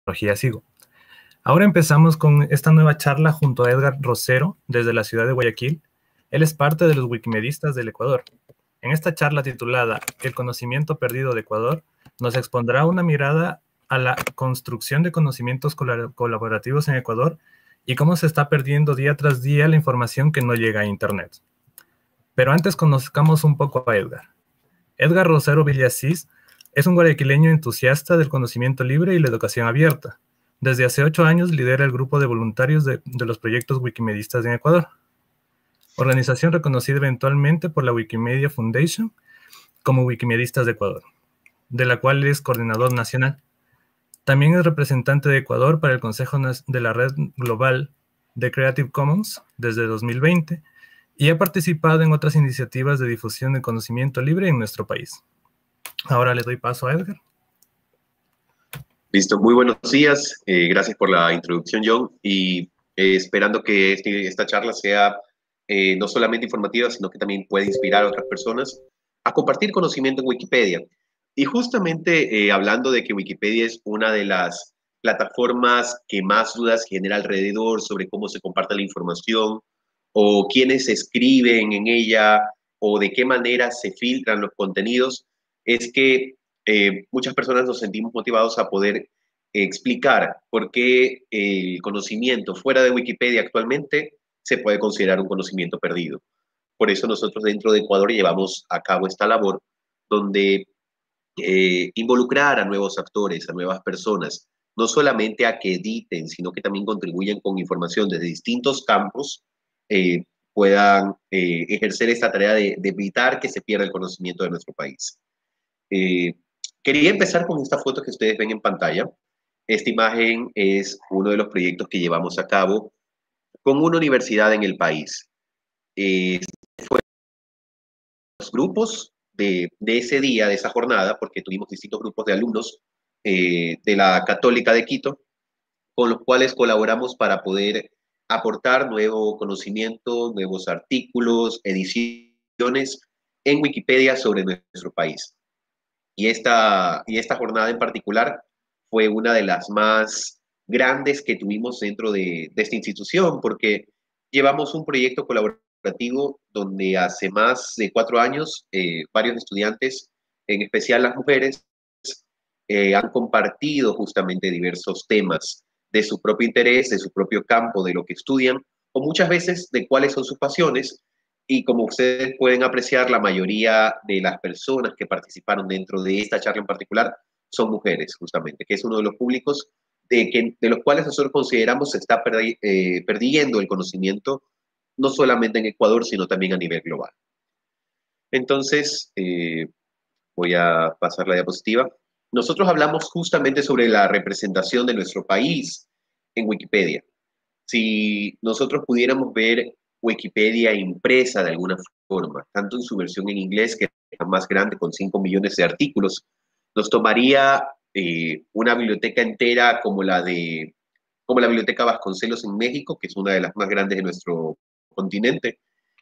tecnología SIGO. Ahora empezamos con esta nueva charla junto a Edgar Rosero, desde la ciudad de Guayaquil. Él es parte de los Wikimedistas del Ecuador. En esta charla titulada El conocimiento perdido de Ecuador, nos expondrá una mirada a la construcción de conocimientos colaborativos en Ecuador y cómo se está perdiendo día tras día la información que no llega a Internet. Pero antes conozcamos un poco a Edgar. Edgar Rosero Villasís es un guayaquileño entusiasta del conocimiento libre y la educación abierta. Desde hace 8 años lidera el grupo de voluntarios de los proyectos Wikimedistas en Ecuador, organización reconocida eventualmente por la Wikimedia Foundation como Wikimedistas de Ecuador, de la cual es coordinador nacional. También es representante de Ecuador para el Consejo de la Red Global de Creative Commons desde 2020 y ha participado en otras iniciativas de difusión de conocimiento libre en nuestro país. Ahora le doy paso a Edgar. Listo, muy buenos días. Gracias por la introducción, John. Y esperando que esta charla sea no solamente informativa, sino que también pueda inspirar a otras personas a compartir conocimiento en Wikipedia. Y justamente hablando de que Wikipedia es una de las plataformas que más dudas genera alrededor sobre cómo se comparte la información o quiénes escriben en ella o de qué manera se filtran los contenidos, es que muchas personas nos sentimos motivados a poder explicar por qué el conocimiento fuera de Wikipedia actualmente se puede considerar un conocimiento perdido. Por eso nosotros dentro de Ecuador llevamos a cabo esta labor donde involucrar a nuevos actores, a nuevas personas, no solamente a que editen, sino que también contribuyan con información desde distintos campos, puedan ejercer esta tarea de evitar que se pierda el conocimiento de nuestro país. Quería empezar con esta foto que ustedes ven en pantalla. Esta imagen es uno de los proyectos que llevamos a cabo con una universidad en el país. Fue los grupos de ese día, de esa jornada, porque tuvimos distintos grupos de alumnos de la Católica de Quito, con los cuales colaboramos para poder aportar nuevo conocimiento, nuevos artículos, ediciones en Wikipedia sobre nuestro país. Y esta jornada en particular fue una de las más grandes que tuvimos dentro de esta institución, porque llevamos un proyecto colaborativo donde hace más de 4 años varios estudiantes, en especial las mujeres, han compartido justamente diversos temas de su propio interés, de su propio campo, de lo que estudian, o muchas veces de cuáles son sus pasiones. Y como ustedes pueden apreciar, la mayoría de las personas que participaron dentro de esta charla en particular son mujeres, justamente, que es uno de los públicos de los cuales nosotros consideramos se está perdiendo el conocimiento, no solamente en Ecuador, sino también a nivel global. Entonces, voy a pasar la diapositiva. Nosotros hablamos justamente sobre la representación de nuestro país en Wikipedia. Si nosotros pudiéramos ver Wikipedia impresa de alguna forma, tanto en su versión en inglés, que es la más grande con 5 millones de artículos, nos tomaría una biblioteca entera como la Biblioteca Vasconcelos en México, que es una de las más grandes de nuestro continente,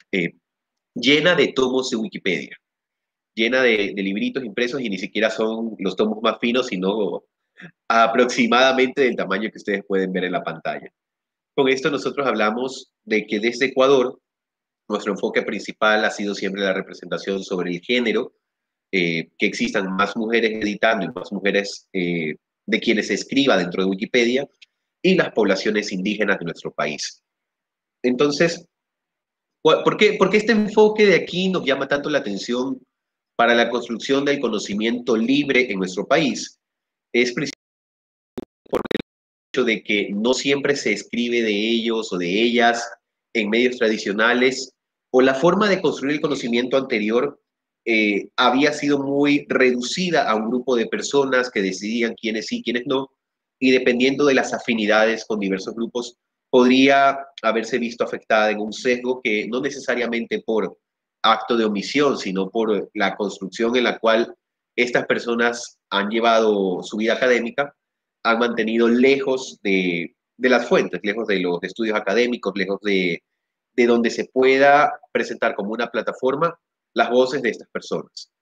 llena de tomos de Wikipedia, llena de libritos impresos, y ni siquiera son los tomos más finos, sino aproximadamente del tamaño que ustedes pueden ver en la pantalla. Con esto nosotros hablamos de que desde Ecuador nuestro enfoque principal ha sido siempre la representación sobre el género, que existan más mujeres editando y más mujeres de quienes se escriba dentro de Wikipedia, y las poblaciones indígenas de nuestro país. Entonces, ¿por qué este enfoque de aquí nos llama tanto la atención para la construcción del conocimiento libre en nuestro país? Es precisamente por el hecho de que no siempre se escribe de ellos o de ellas en medios tradicionales, o la forma de construir el conocimiento anterior había sido muy reducida a un grupo de personas que decidían quiénes sí, quiénes no, y dependiendo de las afinidades con diversos grupos, podría haberse visto afectada en un sesgo que no necesariamente por acto de omisión, sino por la construcción en la cual estas personas han llevado su vida académica, han mantenido lejos de las fuentes, lejos de los estudios académicos, lejos de donde se pueda presentar como una plataforma las voces de estas personas.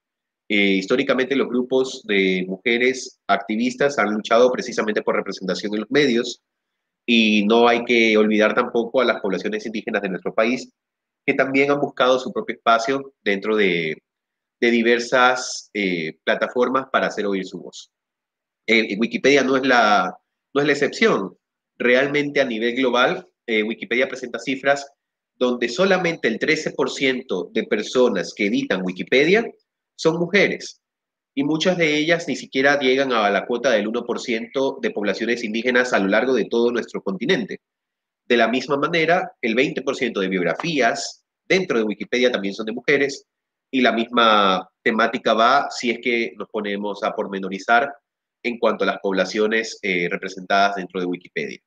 Históricamente los grupos de mujeres activistas han luchado precisamente por representación en los medios y no hay que olvidar tampoco a las poblaciones indígenas de nuestro país que también han buscado su propio espacio dentro de diversas plataformas para hacer oír su voz. Wikipedia no es la excepción. Realmente a nivel global, Wikipedia presenta cifras donde solamente el 13% de personas que editan Wikipedia son mujeres y muchas de ellas ni siquiera llegan a la cuota del 1% de poblaciones indígenas a lo largo de todo nuestro continente. De la misma manera, el 20% de biografías dentro de Wikipedia también son de mujeres y la misma temática va si es que nos ponemos a pormenorizar en cuanto a las poblaciones representadas dentro de Wikipedia.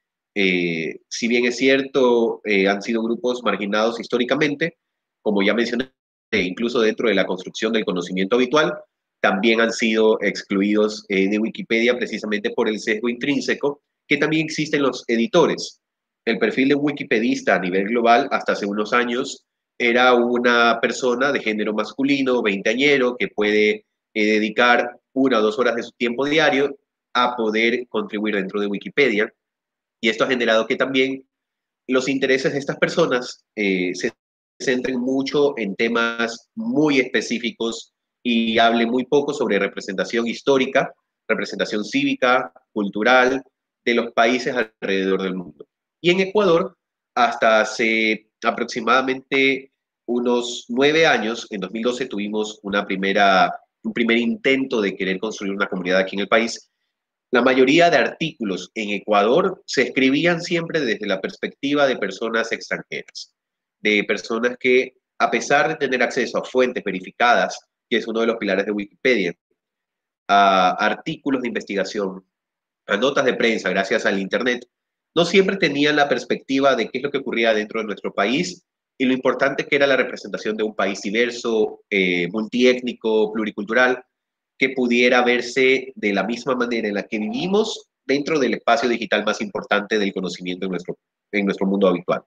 Si bien es cierto, han sido grupos marginados históricamente, como ya mencioné, incluso dentro de la construcción del conocimiento habitual, también han sido excluidos de Wikipedia precisamente por el sesgo intrínseco que también existe en los editores. El perfil de un wikipedista a nivel global hasta hace unos años era una persona de género masculino, veinteañero, que puede dedicar 1 o 2 horas de su tiempo diario a poder contribuir dentro de Wikipedia. Y esto ha generado que también los intereses de estas personas se centren mucho en temas muy específicos y hable muy poco sobre representación histórica, representación cívica, cultural de los países alrededor del mundo. Y en Ecuador, hasta hace aproximadamente unos 9 años, en 2012 tuvimos un primer intento de querer construir una comunidad aquí en el país. La mayoría de artículos en Ecuador se escribían siempre desde la perspectiva de personas extranjeras, de personas que, a pesar de tener acceso a fuentes verificadas, que es uno de los pilares de Wikipedia, a artículos de investigación, a notas de prensa gracias al Internet, no siempre tenían la perspectiva de qué es lo que ocurría dentro de nuestro país y lo importante que era la representación de un país diverso, multiétnico, pluricultural, que pudiera verse de la misma manera en la que vivimos dentro del espacio digital más importante del conocimiento en nuestro mundo habitual.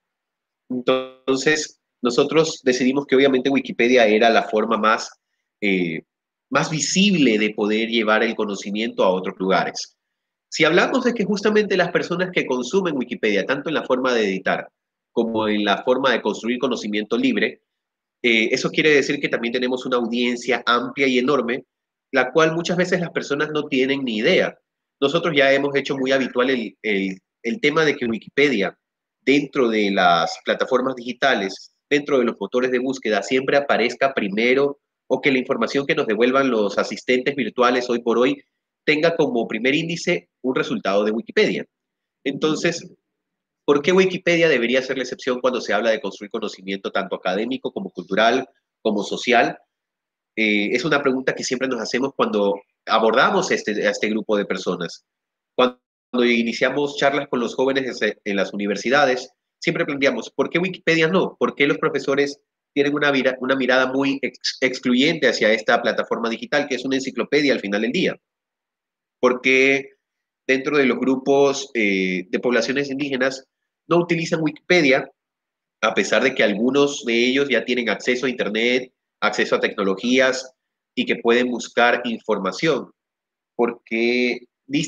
Entonces, nosotros decidimos que obviamente Wikipedia era la forma más visible de poder llevar el conocimiento a otros lugares. Si hablamos de que justamente las personas que consumen Wikipedia, tanto en la forma de editar como en la forma de construir conocimiento libre, eso quiere decir que también tenemos una audiencia amplia y enorme, la cual muchas veces las personas no tienen ni idea. Nosotros ya hemos hecho muy habitual el tema de que Wikipedia, dentro de las plataformas digitales, dentro de los motores de búsqueda, siempre aparezca primero o que la información que nos devuelvan los asistentes virtuales hoy por hoy tenga como primer índice un resultado de Wikipedia. Entonces, ¿por qué Wikipedia debería ser la excepción cuando se habla de construir conocimiento tanto académico como cultural, como social? Es una pregunta que siempre nos hacemos cuando abordamos a este grupo de personas. Cuando iniciamos charlas con los jóvenes en las universidades, siempre planteamos, ¿por qué Wikipedia no? ¿Por qué los profesores tienen una mirada muy excluyente hacia esta plataforma digital que es una enciclopedia al final del día? ¿Por qué dentro de los grupos de poblaciones indígenas no utilizan Wikipedia, a pesar de que algunos de ellos ya tienen acceso a Internet, acceso a tecnologías y que pueden buscar información? ¿Por qué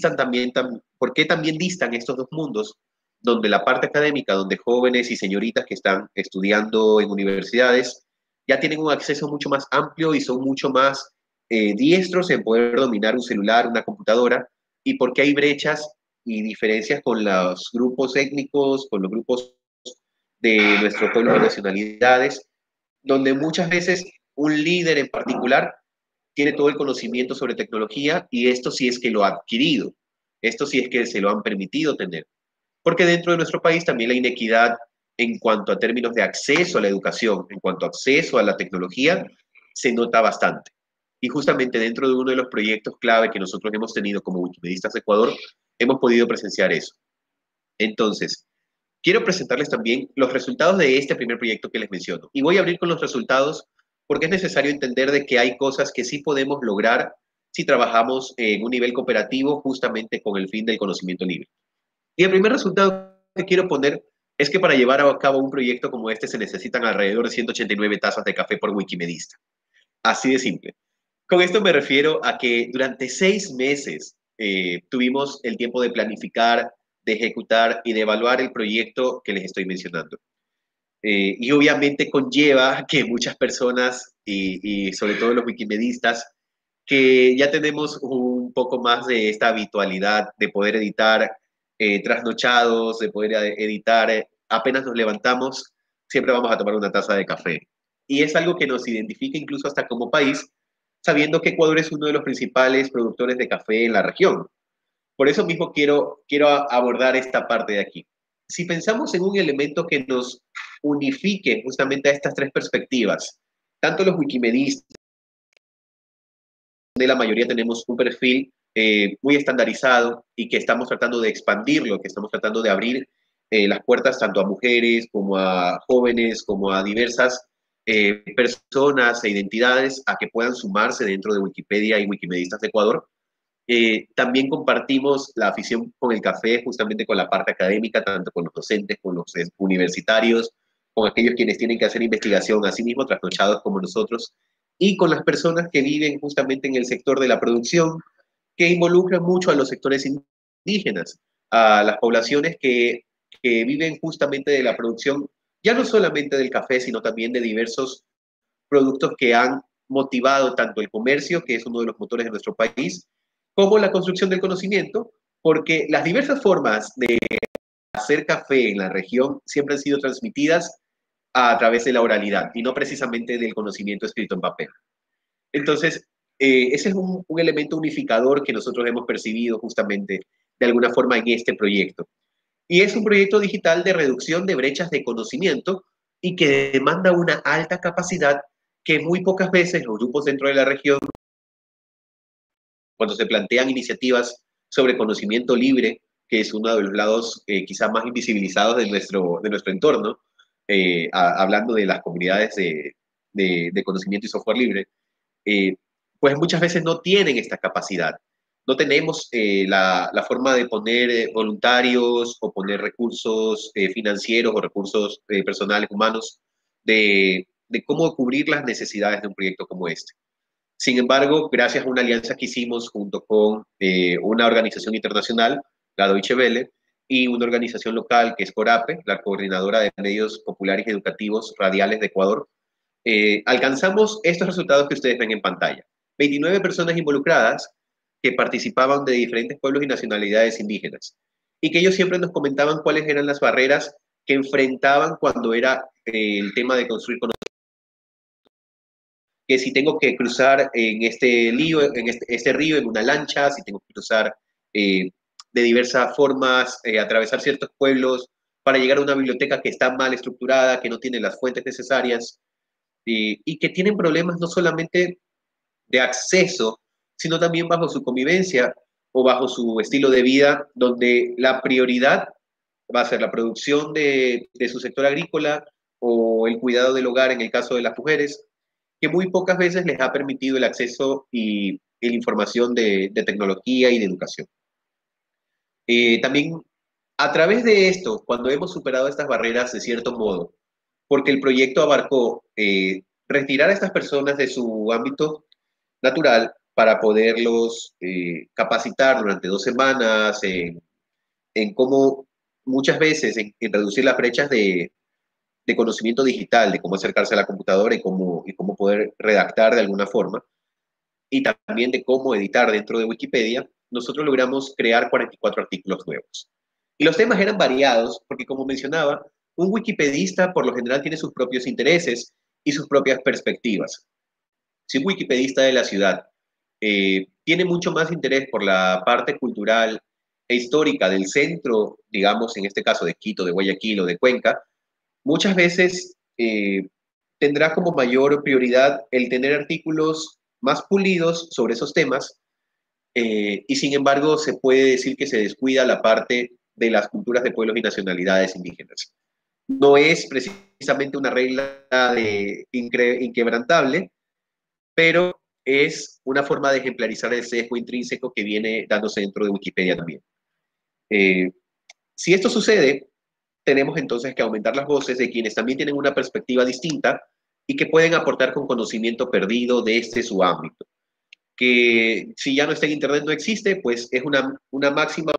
por qué también distan estos dos mundos, donde la parte académica, donde jóvenes y señoritas que están estudiando en universidades ya tienen un acceso mucho más amplio y son mucho más diestros en poder dominar un celular, una computadora, y por qué hay brechas y diferencias con los grupos étnicos, con los grupos de nuestro pueblo de nacionalidades, donde muchas veces un líder en particular tiene todo el conocimiento sobre tecnología y esto sí es que lo ha adquirido, esto sí es que se lo han permitido tener. Porque dentro de nuestro país también la inequidad en cuanto a términos de acceso a la educación, en cuanto a acceso a la tecnología, se nota bastante. Y justamente dentro de uno de los proyectos clave que nosotros hemos tenido como Wikimedistas de Ecuador, hemos podido presenciar eso. Entonces, quiero presentarles también los resultados de este primer proyecto que les menciono. Y voy a abrir con los resultados porque es necesario entender de que hay cosas que sí podemos lograr si trabajamos en un nivel cooperativo justamente con el fin del conocimiento libre. Y el primer resultado que quiero poner es que para llevar a cabo un proyecto como este se necesitan alrededor de 189 tazas de café por Wikimedista. Así de simple. Con esto me refiero a que durante 6 meses tuvimos el tiempo de planificar, de ejecutar y de evaluar el proyecto que les estoy mencionando. Y obviamente conlleva que muchas personas y sobre todo los wikimedistas que ya tenemos un poco más de esta habitualidad de poder editar trasnochados, de poder editar apenas nos levantamos, siempre vamos a tomar una taza de café. Y es algo que nos identifica incluso hasta como país, sabiendo que Ecuador es uno de los principales productores de café en la región. Por eso mismo quiero abordar esta parte de aquí. Si pensamos en un elemento que nos unifique justamente a estas tres perspectivas, tanto los wikimedistas, de la mayoría tenemos un perfil muy estandarizado y que estamos tratando de expandirlo, que estamos tratando de abrir las puertas tanto a mujeres como a jóvenes, como a diversas personas e identidades a que puedan sumarse dentro de Wikipedia y Wikimedistas de Ecuador. También compartimos la afición con el café, justamente con la parte académica, tanto con los docentes, con los universitarios, con aquellos quienes tienen que hacer investigación, así mismo trasnochados como nosotros, y con las personas que viven justamente en el sector de la producción, que involucran mucho a los sectores indígenas, a las poblaciones que viven justamente de la producción, ya no solamente del café, sino también de diversos productos que han motivado tanto el comercio, que es uno de los motores de nuestro país, como la construcción del conocimiento, porque las diversas formas de hacer café en la región siempre han sido transmitidas a través de la oralidad y no precisamente del conocimiento escrito en papel. Entonces, ese es un elemento unificador que nosotros hemos percibido justamente de alguna forma en este proyecto. Y es un proyecto digital de reducción de brechas de conocimiento y que demanda una alta capacidad que muy pocas veces los grupos dentro de la región, cuando se plantean iniciativas sobre conocimiento libre, que es uno de los lados quizás más invisibilizados de nuestro entorno, hablando de las comunidades de conocimiento y software libre, eh, pues muchas veces no tienen esta capacidad. No tenemos la forma de poner voluntarios o poner recursos financieros o recursos personales, humanos, de cómo cubrir las necesidades de un proyecto como este. Sin embargo, gracias a una alianza que hicimos junto con una organización internacional, la Deutsche Welle, y una organización local que es CORAPE, la Coordinadora de Medios Populares y Educativos Radiales de Ecuador, alcanzamos estos resultados que ustedes ven en pantalla. 29 personas involucradas que participaban de diferentes pueblos y nacionalidades indígenas y que ellos siempre nos comentaban cuáles eran las barreras que enfrentaban cuando era el tema de construir conocimiento. Que si tengo que cruzar en este río, este río en una lancha, si tengo que cruzar de diversas formas, atravesar ciertos pueblos para llegar a una biblioteca que está mal estructurada, que no tiene las fuentes necesarias, y que tienen problemas no solamente de acceso, sino también bajo su convivencia o bajo su estilo de vida, donde la prioridad va a ser la producción de su sector agrícola o el cuidado del hogar en el caso de las mujeres, que muy pocas veces les ha permitido el acceso y la información de tecnología y de educación. También a través de esto, cuando hemos superado estas barreras de cierto modo, porque el proyecto abarcó retirar a estas personas de su ámbito natural para poderlos capacitar durante 2 semanas en cómo muchas veces en reducir las brechas de conocimiento digital, de cómo acercarse a la computadora y cómo poder redactar de alguna forma, y también de cómo editar dentro de Wikipedia, nosotros logramos crear 44 artículos nuevos. Y los temas eran variados, porque como mencionaba, un wikipedista por lo general tiene sus propios intereses y sus propias perspectivas. Si un wikipedista de la ciudad tiene mucho más interés por la parte cultural e histórica del centro, digamos, en este caso de Quito, de Guayaquil o de Cuenca, muchas veces tendrá como mayor prioridad el tener artículos más pulidos sobre esos temas y sin embargo se puede decir que se descuida la parte de las culturas de pueblos y nacionalidades indígenas. No es precisamente una regla inquebrantable, pero es una forma de ejemplarizar el sesgo intrínseco que viene dándose dentro de Wikipedia también. Eh, si esto sucede, tenemos entonces que aumentar las voces de quienes también tienen una perspectiva distinta y que pueden aportar con conocimiento perdido desde su ámbito. Que si ya no está en Internet no existe, pues es una máxima.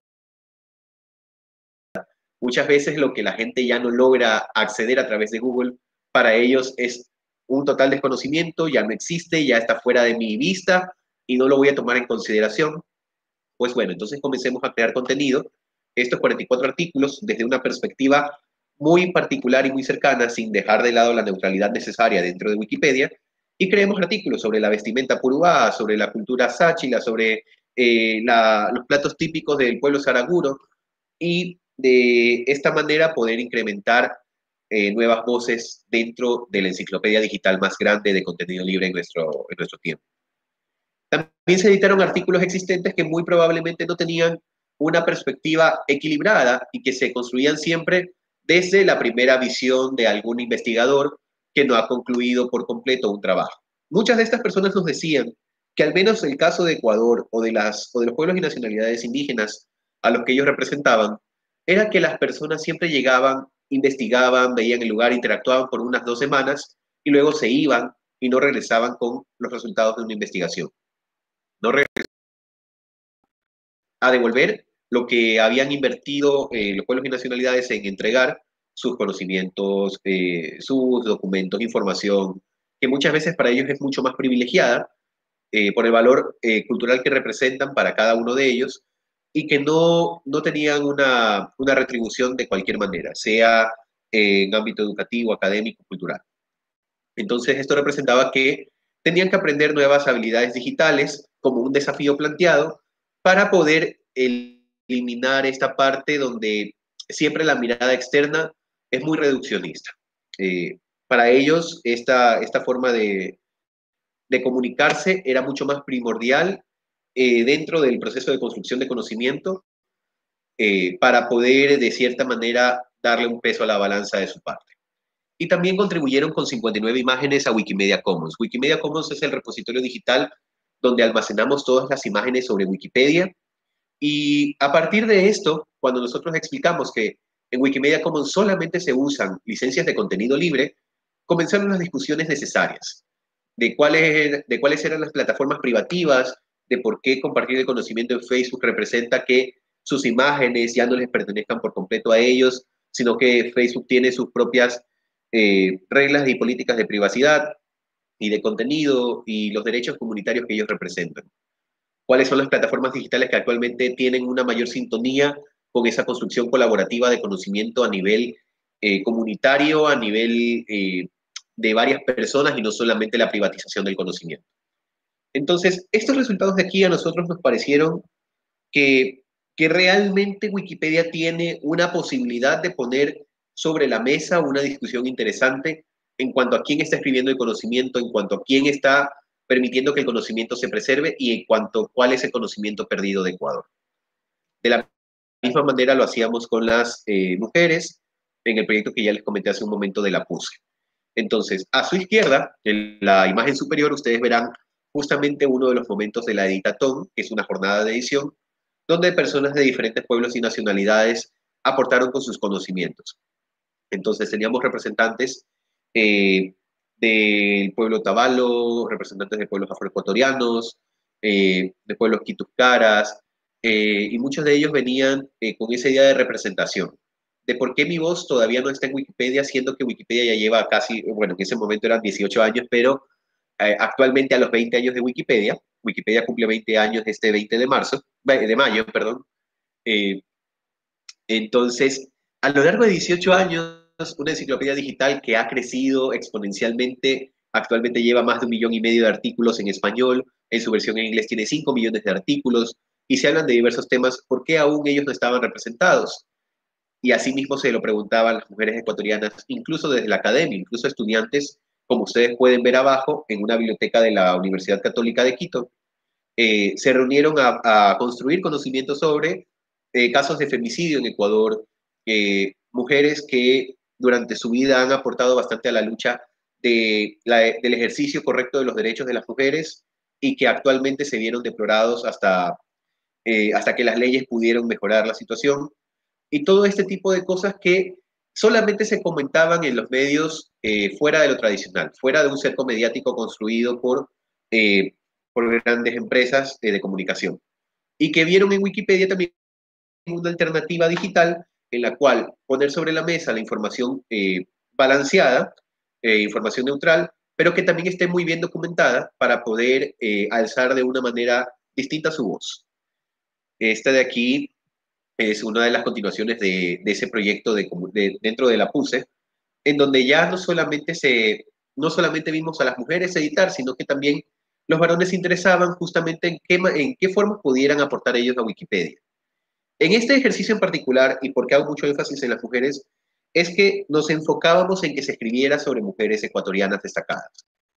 Muchas veces lo que la gente ya no logra acceder a través de Google, para ellos es un total desconocimiento, ya no existe, ya está fuera de mi vista y no lo voy a tomar en consideración. Pues bueno, entonces comencemos a crear contenido, estos 44 artículos desde una perspectiva muy particular y muy cercana, sin dejar de lado la neutralidad necesaria dentro de Wikipedia, y creemos artículos sobre la vestimenta purúa, sobre la cultura sáchila, sobre los platos típicos del pueblo saraguro, y de esta manera poder incrementar nuevas voces dentro de la enciclopedia digital más grande de contenido libre en nuestro tiempo. También se editaron artículos existentes que muy probablemente no tenían una perspectiva equilibrada y que se construían siempre desde la primera visión de algún investigador que no ha concluido por completo un trabajo. Muchas de estas personas nos decían que al menos el caso de Ecuador o de los pueblos y nacionalidades indígenas a los que ellos representaban, era que las personas siempre llegaban, investigaban, veían el lugar, interactuaban por unas 2 semanas y luego se iban y no regresaban con los resultados de una investigación. No a devolver lo que habían invertido los pueblos y nacionalidades en entregar sus conocimientos, sus documentos, información, que muchas veces para ellos es mucho más privilegiada por el valor cultural que representan para cada uno de ellos y que no tenían una retribución de cualquier manera, sea en ámbito educativo, académico, cultural. Entonces esto representaba que tenían que aprender nuevas habilidades digitales como un desafío planteado para poder eliminar esta parte donde siempre la mirada externa es muy reduccionista. Para ellos, esta forma de comunicarse era mucho más primordial dentro del proceso de construcción de conocimiento para poder, de cierta manera, darle un peso a la balanza de su parte. Y también contribuyeron con 59 imágenes a Wikimedia Commons. Wikimedia Commons es el repositorio digital donde almacenamos todas las imágenes sobre Wikipedia. Y a partir de esto, cuando nosotros explicamos que en Wikimedia Commons solamente se usan licencias de contenido libre, comenzaron las discusiones necesarias de cuáles eran las plataformas privativas, de por qué compartir el conocimiento en Facebook representa que sus imágenes ya no les pertenezcan por completo a ellos, sino que Facebook tiene sus propias reglas y políticas de privacidad y de contenido y los derechos comunitarios que ellos representan. ¿Cuáles son las plataformas digitales que actualmente tienen una mayor sintonía con esa construcción colaborativa de conocimiento a nivel comunitario, a nivel de varias personas y no solamente la privatización del conocimiento? Entonces, estos resultados de aquí a nosotros nos parecieron que, que realmente Wikipedia tiene una posibilidad de poner sobre la mesa una discusión interesante en cuanto a quién está escribiendo el conocimiento, en cuanto a quién está permitiendo que el conocimiento se preserve y en cuanto a cuál es el conocimiento perdido de Ecuador. De la misma manera lo hacíamos con las mujeres en el proyecto que ya les comenté hace un momento de la PUSE. Entonces, a su izquierda, en la imagen superior, ustedes verán justamente uno de los momentos de la Editatón, que es una jornada de edición, donde personas de diferentes pueblos y nacionalidades aportaron con sus conocimientos. Entonces teníamos representantes del pueblo tabalo, representantes de pueblos afroecuatorianos, de pueblos quituscaras, y muchos de ellos venían con esa idea de representación, de por qué mi voz todavía no está en Wikipedia, siendo que Wikipedia ya lleva casi, bueno, en ese momento eran 18 años, pero actualmente a los 20 años de Wikipedia, Wikipedia cumple 20 años este 20 de mayo, perdón. Entonces, a lo largo de 18 años, una enciclopedia digital que ha crecido exponencialmente, actualmente lleva más de 1,5 millones de artículos en español, en su versión en inglés tiene 5 millones de artículos, y se hablan de diversos temas, ¿por qué aún ellos no estaban representados? Y asimismo se lo preguntaban las mujeres ecuatorianas, incluso desde la academia, incluso estudiantes, como ustedes pueden ver abajo, en una biblioteca de la Universidad Católica de Quito, se reunieron a construir conocimiento sobre casos de femicidio en Ecuador, mujeres que durante su vida han aportado bastante a la lucha del ejercicio correcto de los derechos de las mujeres y que actualmente se vieron deplorados hasta que las leyes pudieron mejorar la situación. Y todo este tipo de cosas que solamente se comentaban en los medios fuera de lo tradicional, fuera de un cerco mediático construido por grandes empresas de comunicación. Y que vieron en Wikipedia también una alternativa digital en la cual poner sobre la mesa la información balanceada, información neutral, pero que también esté muy bien documentada para poder alzar de una manera distinta su voz. Esta de aquí es una de las continuaciones de ese proyecto dentro de la PUSE, en donde ya no solamente vimos a las mujeres editar, sino que también los varones se interesaban justamente en qué forma pudieran aportar ellos a Wikipedia. En este ejercicio en particular, y porque hago mucho énfasis en las mujeres, es que nos enfocábamos en que se escribiera sobre mujeres ecuatorianas destacadas,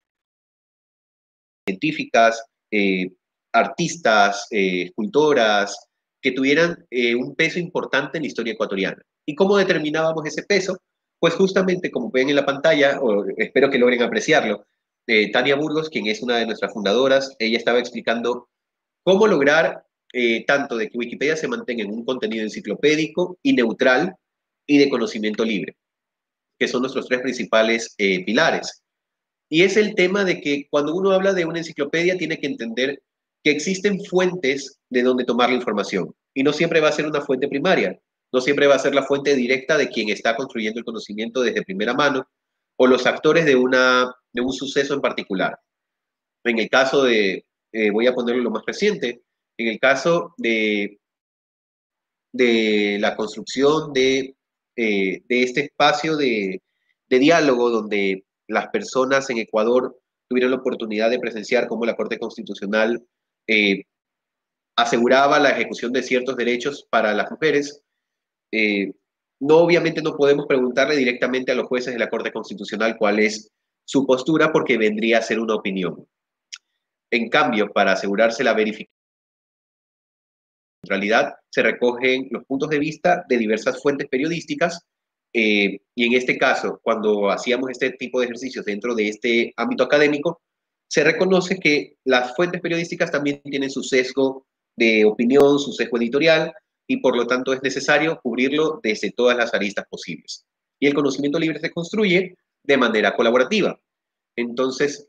científicas, artistas, escultoras, que tuvieran un peso importante en la historia ecuatoriana. ¿Y cómo determinábamos ese peso? Pues justamente, como ven en la pantalla, o espero que logren apreciarlo, Tania Burgos, quien es una de nuestras fundadoras, ella estaba explicando cómo lograr tanto de que Wikipedia se mantenga en un contenido enciclopédico y neutral y de conocimiento libre, que son nuestros tres principales pilares. Y es el tema de que cuando uno habla de una enciclopedia tiene que entender que existen fuentes de donde tomar la información. Y no siempre va a ser una fuente primaria, no siempre va a ser la fuente directa de quien está construyendo el conocimiento desde primera mano o los actores de un suceso en particular. En el caso voy a ponerlo lo más reciente, en el caso de la construcción de este espacio de diálogo donde las personas en Ecuador tuvieron la oportunidad de presenciar cómo la Corte Constitucional eh, aseguraba la ejecución de ciertos derechos para las mujeres. Eh, no, obviamente no podemos preguntarle directamente a los jueces de la Corte Constitucional cuál es su postura porque vendría a ser una opinión. En cambio, para asegurarse la verificación, en realidad se recogen los puntos de vista de diversas fuentes periodísticas y en este caso, cuando hacíamos este tipo de ejercicios dentro de este ámbito académico, se reconoce que las fuentes periodísticas también tienen su sesgo de opinión, su sesgo editorial, y por lo tanto es necesario cubrirlo desde todas las aristas posibles. Y el conocimiento libre se construye de manera colaborativa. Entonces,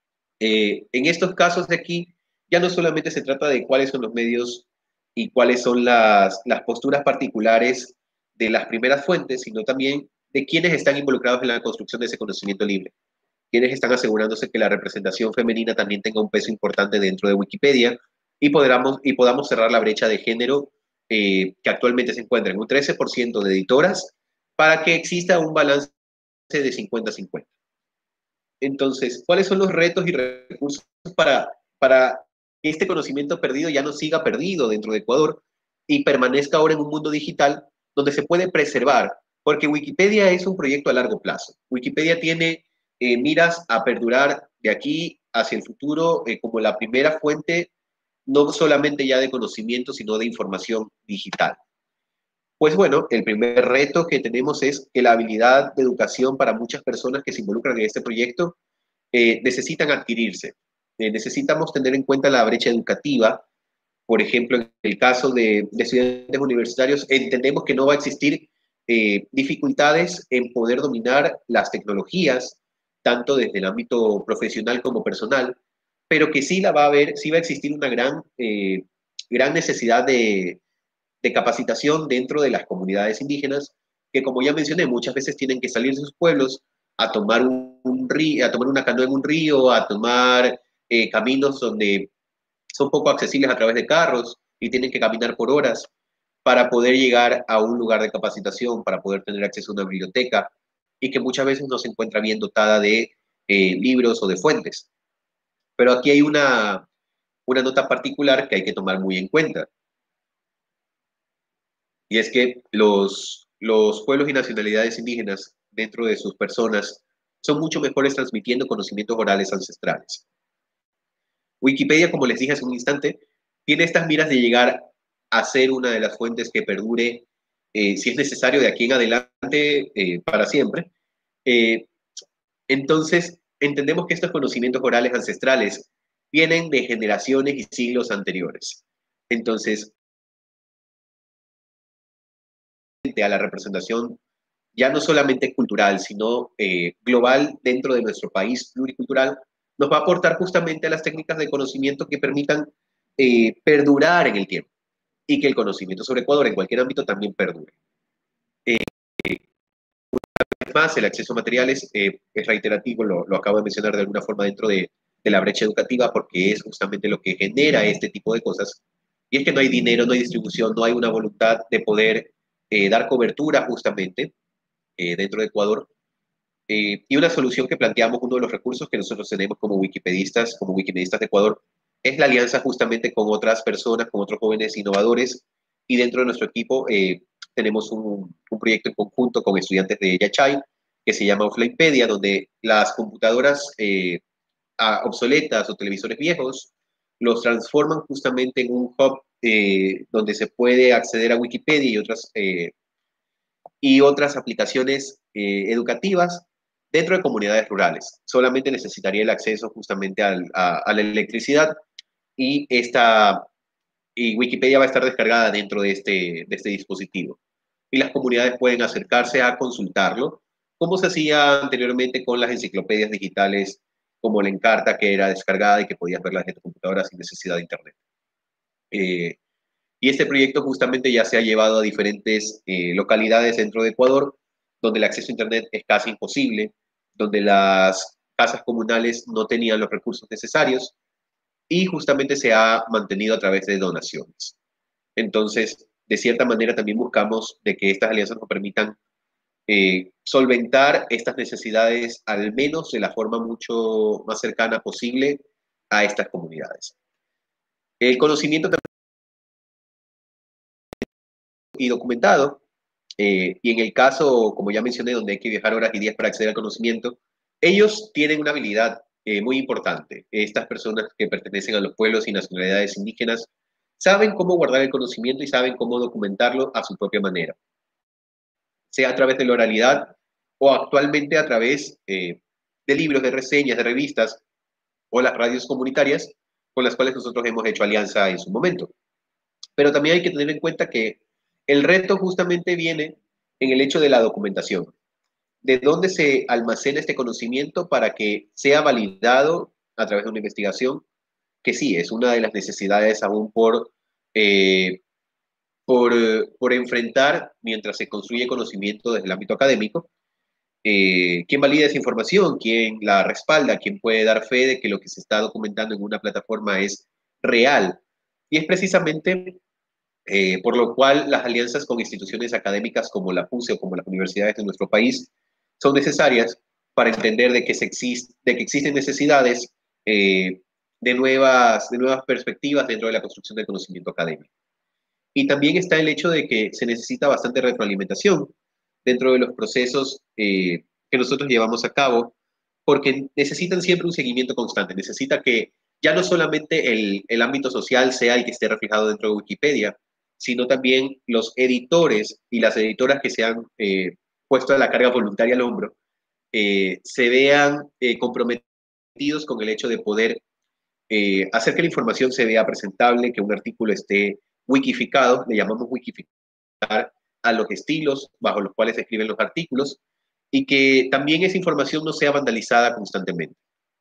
en estos casos de aquí, ya no solamente se trata de cuáles son los medios y cuáles son las posturas particulares de las primeras fuentes, sino también de quienes están involucrados en la construcción de ese conocimiento libre, quienes están asegurándose que la representación femenina también tenga un peso importante dentro de Wikipedia y podamos cerrar la brecha de género que actualmente se encuentra en un 13% de editoras para que exista un balance de 50-50. Entonces, ¿cuáles son los retos y recursos para que este conocimiento perdido ya no siga perdido dentro de Ecuador y permanezca ahora en un mundo digital donde se puede preservar? Porque Wikipedia es un proyecto a largo plazo. Wikipedia tiene miras a perdurar de aquí hacia el futuro como la primera fuente, no solamente ya de conocimiento, sino de información digital. Pues bueno, el primer reto que tenemos es que la habilidad de educación para muchas personas que se involucran en este proyecto necesitan adquirirse. Necesitamos tener en cuenta la brecha educativa. Por ejemplo, en el caso de estudiantes universitarios, entendemos que no va a existir dificultades en poder dominar las tecnologías, tanto desde el ámbito profesional como personal, pero que sí la va a haber, sí va a existir una gran necesidad de capacitación dentro de las comunidades indígenas, que como ya mencioné, muchas veces tienen que salir de sus pueblos a tomar un río, a tomar una canoa en un río, a tomar caminos donde son poco accesibles a través de carros y tienen que caminar por horas para poder llegar a un lugar de capacitación, para poder tener acceso a una biblioteca y que muchas veces no se encuentra bien dotada de libros o de fuentes. Pero aquí hay una nota particular que hay que tomar muy en cuenta. Y es que los pueblos y nacionalidades indígenas dentro de sus personas son mucho mejores transmitiendo conocimientos orales ancestrales. Wikipedia, como les dije hace un instante, tiene estas miras de llegar a ser una de las fuentes que perdure, si es necesario, de aquí en adelante para siempre. Eh, entonces, entendemos que estos conocimientos orales ancestrales vienen de generaciones y siglos anteriores. Entonces, a la representación ya no solamente cultural, sino global dentro de nuestro país pluricultural, nos va a aportar justamente a las técnicas de conocimiento que permitan perdurar en el tiempo y que el conocimiento sobre Ecuador en cualquier ámbito también perdure. Además, el acceso a materiales es reiterativo, lo acabo de mencionar de alguna forma dentro de la brecha educativa, porque es justamente lo que genera este tipo de cosas. Y es que no hay dinero, no hay distribución, no hay una voluntad de poder dar cobertura justamente dentro de Ecuador. Y una solución que planteamos, uno de los recursos que nosotros tenemos como wikimedistas de Ecuador, es la alianza justamente con otras personas, con otros jóvenes innovadores. Y dentro de nuestro equipo tenemos un proyecto en conjunto con estudiantes de Yachay, que se llama Offlinepedia, donde las computadoras obsoletas o televisores viejos los transforman justamente en un hub donde se puede acceder a Wikipedia y otras aplicaciones educativas dentro de comunidades rurales. Solamente necesitaría el acceso justamente a la electricidad y, y Wikipedia va a estar descargada dentro de este dispositivo. Y las comunidades pueden acercarse a consultarlo, como se hacía anteriormente con las enciclopedias digitales, como la Encarta, que era descargada y que podías verla desde tu computadora sin necesidad de Internet. Y este proyecto justamente ya se ha llevado a diferentes localidades dentro de Ecuador, donde el acceso a Internet es casi imposible, donde las casas comunales no tenían los recursos necesarios y justamente se ha mantenido a través de donaciones. Entonces, de cierta manera también buscamos de que estas alianzas nos permitan solventar estas necesidades al menos de la forma mucho más cercana posible a estas comunidades. El conocimiento también y documentado. Y en el caso, como ya mencioné, donde hay que viajar horas y días para acceder al conocimiento, ellos tienen una habilidad muy importante. Estas personas que pertenecen a los pueblos y nacionalidades indígenas saben cómo guardar el conocimiento y saben cómo documentarlo a su propia manera, sea a través de la oralidad o actualmente a través de libros, de reseñas, de revistas o las radios comunitarias con las cuales nosotros hemos hecho alianza en su momento. Pero también hay que tener en cuenta que el reto justamente viene en el hecho de la documentación, de dónde se almacena este conocimiento para que sea validado a través de una investigación, que sí, es una de las necesidades aún eh, por enfrentar mientras se construye conocimiento desde el ámbito académico. ¿Quién valida esa información? ¿Quién la respalda? ¿Quién puede dar fe de que lo que se está documentando en una plataforma es real? Y es precisamente por lo cual las alianzas con instituciones académicas como la PUCE o como las universidades de nuestro país son necesarias para entender de que existen necesidades de nuevas perspectivas dentro de la construcción del conocimiento académico. Y también está el hecho de que se necesita bastante retroalimentación dentro de los procesos que nosotros llevamos a cabo, porque necesitan siempre un seguimiento constante, necesita que ya no solamente el ámbito social sea el que esté reflejado dentro de Wikipedia, sino también los editores y las editoras que se han puesto a la carga voluntaria al hombro, se vean comprometidos con el hecho de poder hacer que la información se vea presentable, que un artículo esté wikificado, le llamamos wikificar a los estilos bajo los cuales se escriben los artículos, y que también esa información no sea vandalizada constantemente.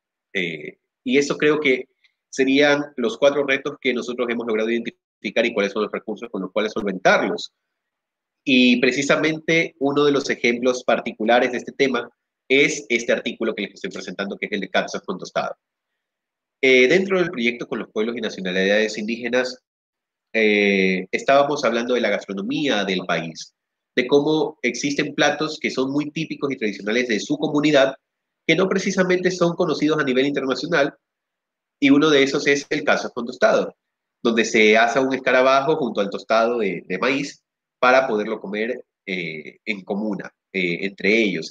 Y eso creo que serían los 4 retos que nosotros hemos logrado identificar y cuáles son los recursos con los cuales solventarlos. Y precisamente uno de los ejemplos particulares de este tema es este artículo que les estoy presentando, que es el de Cápsulas con Tostado. Dentro del proyecto con los pueblos y nacionalidades indígenas, estábamos hablando de la gastronomía del país, de cómo existen platos que son muy típicos y tradicionales de su comunidad, que no precisamente son conocidos a nivel internacional, y uno de esos es el caso con tostado, donde se asa un escarabajo junto al tostado de maíz para poderlo comer en comuna, entre ellos,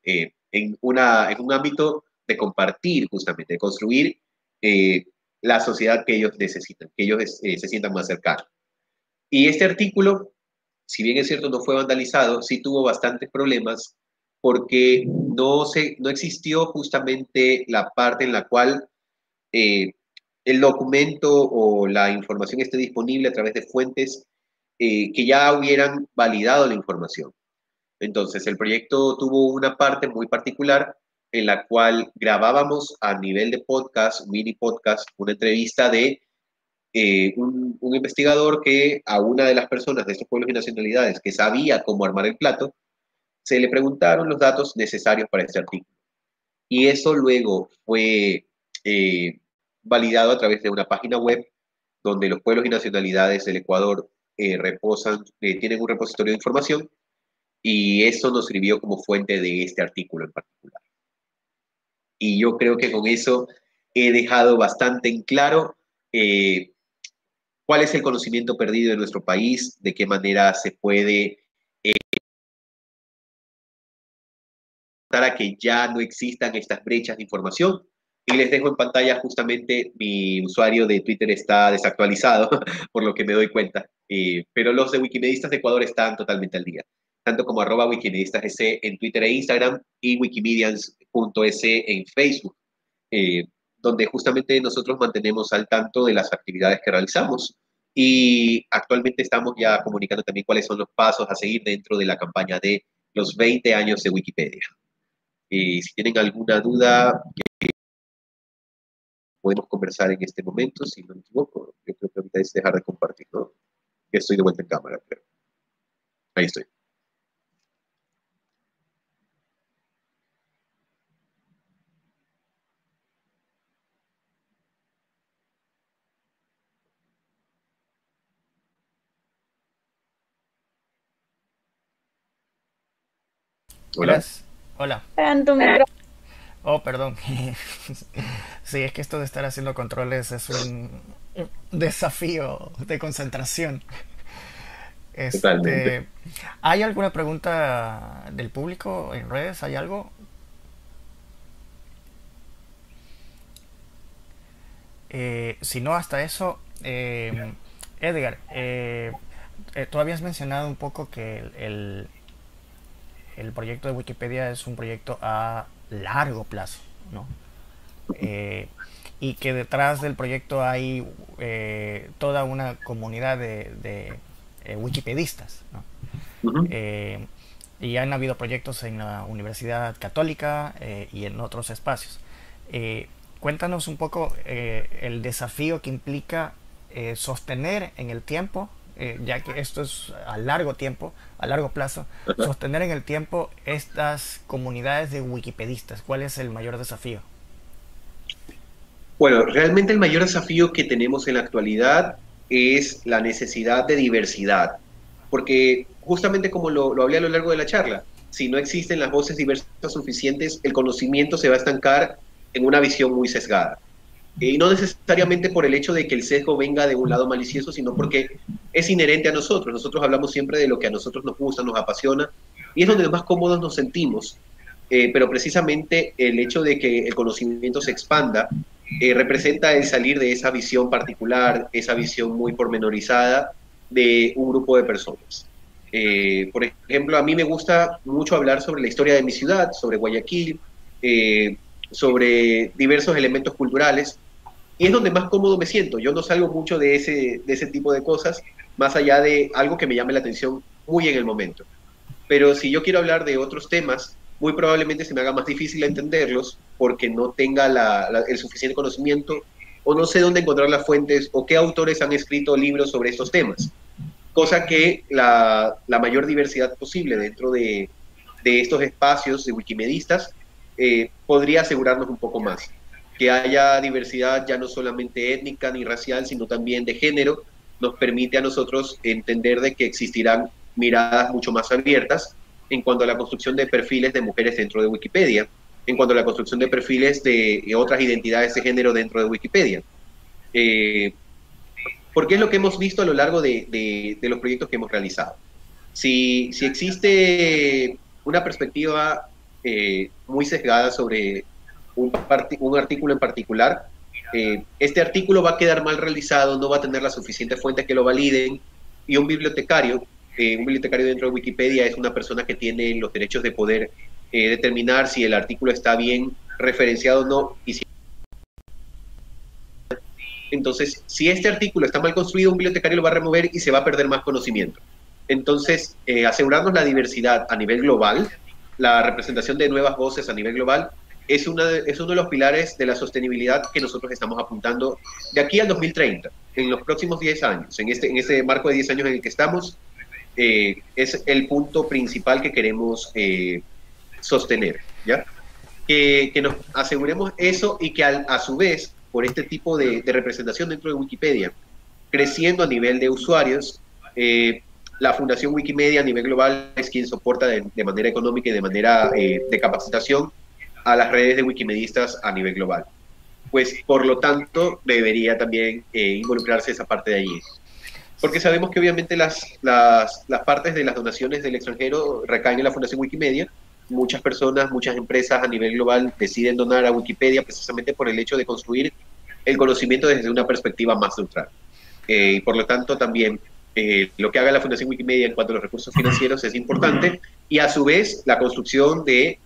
en un ámbito de compartir justamente, de construir la sociedad que ellos necesitan, que ellos se sientan más cercanos. Y este artículo, si bien es cierto no fue vandalizado, sí tuvo bastantes problemas porque no existió justamente la parte en la cual eh, el documento o la información esté disponible a través de fuentes que ya hubieran validado la información. Entonces, el proyecto tuvo una parte muy particular en la cual grabábamos a nivel de podcast, mini podcast, una entrevista de un investigador que a una de las personas de estos pueblos y nacionalidades que sabía cómo armar el plato, se le preguntaron los datos necesarios para este artículo. Y eso luego fue validado a través de una página web donde los pueblos y nacionalidades del Ecuador tienen un repositorio de información, y eso nos sirvió como fuente de este artículo en particular. Y yo creo que con eso he dejado bastante en claro cuál es el conocimiento perdido en nuestro país, de qué manera se puede para que ya no existan estas brechas de información. Y les dejo en pantalla justamente mi usuario de Twitter está desactualizado, por lo que me doy cuenta. Pero los de Wikimedistas de Ecuador están totalmente al día, tanto como @wikimedistasec en Twitter e Instagram y wikimedians.es en Facebook, donde justamente nosotros mantenemos al tanto de las actividades que realizamos. Y actualmente estamos ya comunicando también cuáles son los pasos a seguir dentro de la campaña de los 20 años de Wikipedia. Si tienen alguna duda, podemos conversar en este momento, si no me equivoco. Yo creo que ahorita es dejar de compartir, ¿no? Que estoy de vuelta en cámara, pero ahí estoy. Hola. Hola. En tu micro. Oh, perdón. Sí, es que esto de estar haciendo controles es un desafío de concentración. Totalmente. ¿Hay alguna pregunta del público en redes? ¿Hay algo? Si no, hasta eso, Edgar, tú habías mencionado un poco que el proyecto de Wikipedia es un proyecto a largo plazo, ¿no? Y que detrás del proyecto hay toda una comunidad de wikipedistas, ¿no? Uh-huh. Y han habido proyectos en la Universidad Católica y en otros espacios. Cuéntanos un poco el desafío que implica sostener en el tiempo, ya que esto es a largo tiempo, a largo plazo, sostener en el tiempo estas comunidades de wikipedistas. ¿Cuál es el mayor desafío? Bueno, realmente el mayor desafío que tenemos en la actualidad es la necesidad de diversidad, porque justamente como lo hablé a lo largo de la charla, si no existen las voces diversas suficientes, el conocimiento se va a estancar en una visión muy sesgada. Y no necesariamente por el hecho de que el sesgo venga de un lado malicioso, sino porque es inherente a nosotros. Nosotros hablamos siempre de lo que a nosotros nos gusta, nos apasiona, y es donde más cómodos nos sentimos. Pero precisamente el hecho de que el conocimiento se expanda representa el salir de esa visión particular, esa visión muy pormenorizada de un grupo de personas. Por ejemplo, a mí me gusta mucho hablar sobre la historia de mi ciudad, sobre Guayaquil, sobre diversos elementos culturales, y es donde más cómodo me siento. Yo no salgo mucho de ese tipo de cosas, más allá de algo que me llame la atención muy en el momento. Pero si yo quiero hablar de otros temas, muy probablemente se me haga más difícil entenderlos porque no tenga el suficiente conocimiento, o no sé dónde encontrar las fuentes o qué autores han escrito libros sobre estos temas. Cosa que la mayor diversidad posible dentro de estos espacios de wikimedistas podría asegurarnos un poco más. Que haya diversidad ya no solamente étnica ni racial, sino también de género, nos permite a nosotros entender de que existirán miradas mucho más abiertas en cuanto a la construcción de perfiles de mujeres dentro de Wikipedia, en cuanto a la construcción de perfiles de otras identidades de género dentro de Wikipedia. Porque es lo que hemos visto a lo largo de los proyectos que hemos realizado. Si existe una perspectiva muy sesgada sobre un artículo en particular, este artículo va a quedar mal realizado, no va a tener las suficientes fuentes que lo validen, y un bibliotecario dentro de Wikipedia es una persona que tiene los derechos de poder determinar si el artículo está bien referenciado o no. Entonces, si este artículo está mal construido, un bibliotecario lo va a remover y se va a perder más conocimiento. Entonces, asegurarnos la diversidad a nivel global, la representación de nuevas voces a nivel global, es uno de los pilares de la sostenibilidad que nosotros estamos apuntando de aquí al 2030, en los próximos 10 años, en este marco de 10 años en el que estamos, es el punto principal que queremos sostener, ¿ya? Que nos aseguremos eso y que a su vez, por este tipo de representación dentro de Wikipedia, creciendo a nivel de usuarios, la Fundación Wikimedia a nivel global es quien soporta de manera económica y de manera de capacitación a las redes de wikimedistas a nivel global. Pues, por lo tanto, debería también involucrarse esa parte de allí. Porque sabemos que obviamente las partes de las donaciones del extranjero recaen en la Fundación Wikimedia. Muchas personas, muchas empresas a nivel global deciden donar a Wikipedia precisamente por el hecho de construir el conocimiento desde una perspectiva más neutral. Y por lo tanto, también lo que haga la Fundación Wikimedia en cuanto a los recursos financieros es importante, y a su vez la construcción de